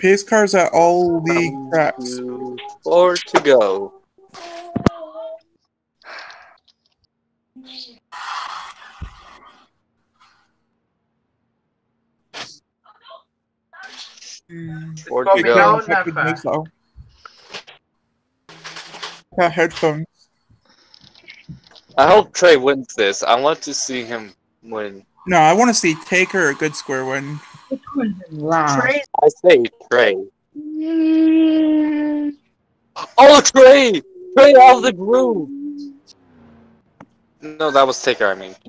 Pace cars at all the tracks. 4 to go. Four to go. Got headphones. I hope Trey wins this. I want to see him win. No, I want to see Taker a good square win. Trey. I say Trey. Oh, Trey! Trey out of the groove! No, that was Taker, I mean.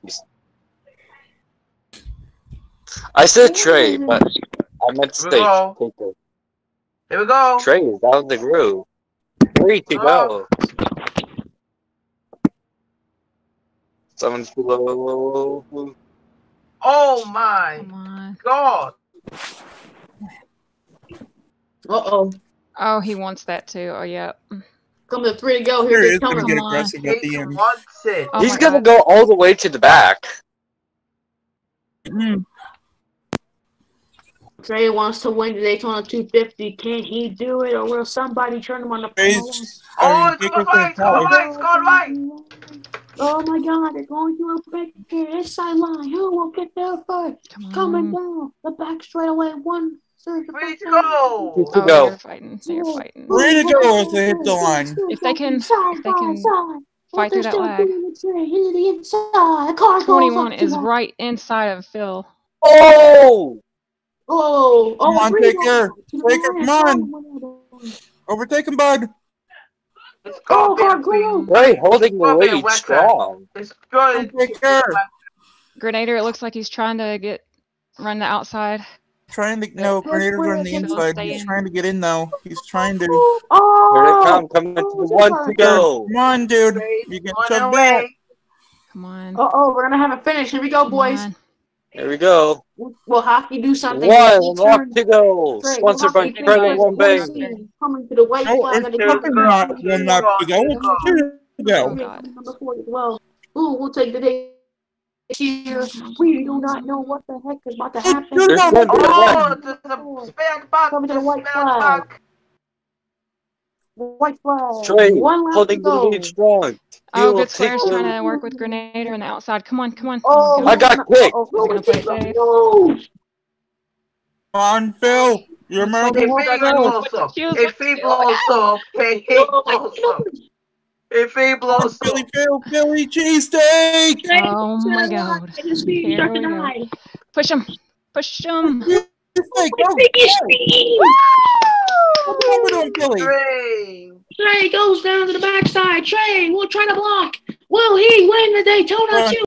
I said Trey, but I meant to say Taker. Here we go. Trey is out of the groove. 3 to go. 7 to go. Oh my God. Uh-oh. Oh, he wants that too. Oh, yeah. Come to 3 to go. Here Here is they going come. to get aggressive at the end. Oh He's my gonna God. go all the way to the back. Trey wants to win the Daytona 250. Can he do it, or will somebody turn him on the Oh, it's gone right, it's gone right, it's gone right. Oh my God, they're going to a break here. This sideline. Who will get there first? Coming down. The back straight away. 1 surge. 3 to go. 2 to Oh, go. they're fighting. They're fighting. 3 to go as they hit the line. If they can fight through that lag. Into the inside. Car 21 is right inside of Phil. Oh! Oh, Come on, 3 Taker. Taker, come on. Overtake him, bud. It's Oh, gonna God, be Ray holding the It's gonna be a lead wet strong. It's good. Taker. Grenader, it looks like he's trying to run the outside. Trying to Grenaders are on the inside. He's trying to get in though. He's trying to. Here they come, coming to the 1 to go. Come on, dude. You get shoved back. Come on. Uh-oh, we're gonna have a finish. Here we go, boys. Here we go. Will hockey do something? 1 lock to go. Sponsored by Credit One Bank. Coming to the white No, flag. it's not 1 lap to go. It's 2 to go. Number 4 as well. Ooh, we'll take the day here. We do not know what the heck is about to happen. Oh, the spare back. Coming to the white flag. White flag. Trey 1 lap to holding the go. lead strong. Oh, He'll good squares take trying the- to work with Grenader on the outside. Come on, come on. Oh, I got quick. Oh, We're gonna play safe. no. Come on, Phil. You're American. If he blows up, if he blows up. If he blows up. Philly cheesesteak. Oh my God. Here we go. Push him. Push him. Trey goes down to the backside. Trey will try to block. Will he win the Daytona 2?